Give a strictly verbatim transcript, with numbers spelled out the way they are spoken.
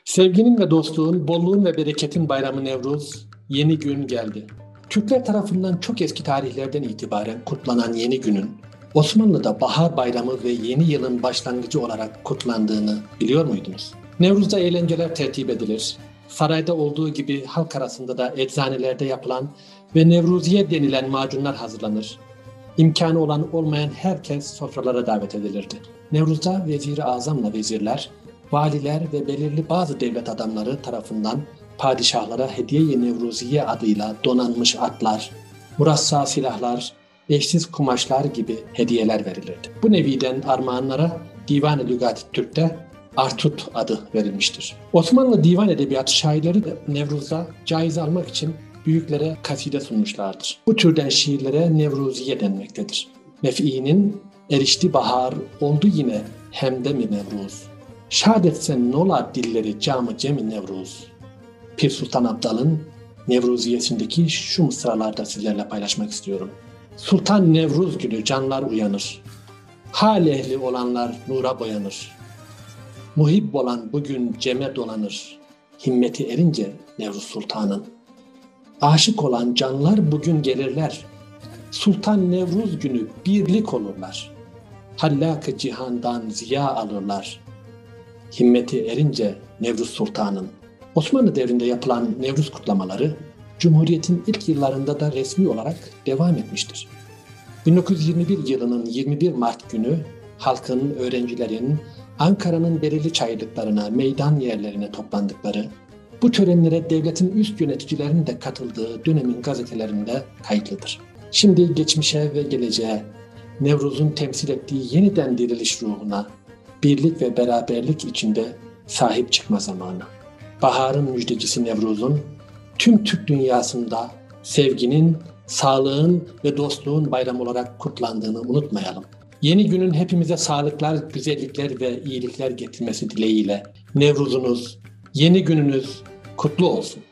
Sevginin ve dostluğun, bolluğun ve bereketin bayramı Nevruz, yeni gün geldi. Türkler tarafından çok eski tarihlerden itibaren kutlanan yeni günün, Osmanlı'da bahar bayramı ve yeni yılın başlangıcı olarak kutlandığını biliyor muydunuz? Nevruz'da eğlenceler tertip edilir. Sarayda olduğu gibi halk arasında da eczanelerde yapılan ve Nevruziye denilen macunlar hazırlanır. İmkanı olan olmayan herkes sofralara davet edilirdi. Nevruz'da vezir-i azamla vezirler, valiler ve belirli bazı devlet adamları tarafından padişahlara hediye-i Nevruziye adıyla donanmış atlar, murassa silahlar, eşsiz kumaşlar gibi hediyeler verilirdi. Bu neviden armağanlara Divan-ı Lügat-ı Türk'te Artut adı verilmiştir. Osmanlı divan edebiyatı şairleri de Nevruz'da caiz almak için büyüklere kaside sunmuşlardır. Bu türden şiirlere Nevruziye denmektedir. Mef'i'nin erişti bahar, oldu yine hemde mi Nevruz? Şad etsen nola dilleri camı cemi Nevruz. Pir Sultan Abdal'ın Nevruziyesindeki şu mısralarda sizlerle paylaşmak istiyorum. Sultan Nevruz günü canlar uyanır. Hal ehli olanlar nura boyanır. Muhib olan bugün ceme dolanır. Himmeti erince Nevruz Sultan'ın. Aşık olan canlar bugün gelirler. Sultan Nevruz günü birlik olurlar. Hallak-ı cihandan ziya alırlar. Himmeti erince Nevruz Sultan'ın. Osmanlı devrinde yapılan Nevruz kutlamaları, Cumhuriyet'in ilk yıllarında da resmi olarak devam etmiştir. bin dokuz yüz yirmi bir yılının yirmi bir Mart günü halkın, öğrencilerin Ankara'nın belirli çayırlıklarına, meydan yerlerine toplandıkları, bu törenlere devletin üst yöneticilerinin de katıldığı dönemin gazetelerinde kayıtlıdır. Şimdi geçmişe ve geleceğe, Nevruz'un temsil ettiği yeniden diriliş ruhuna, birlik ve beraberlik içinde sahip çıkma zamanı. Baharın müjdecisi Nevruz'un tüm Türk dünyasında sevginin, sağlığın ve dostluğun bayramı olarak kutlandığını unutmayalım. Yeni günün hepimize sağlıklar, güzellikler ve iyilikler getirmesi dileğiyle Nevruz'unuz, yeni gününüz kutlu olsun.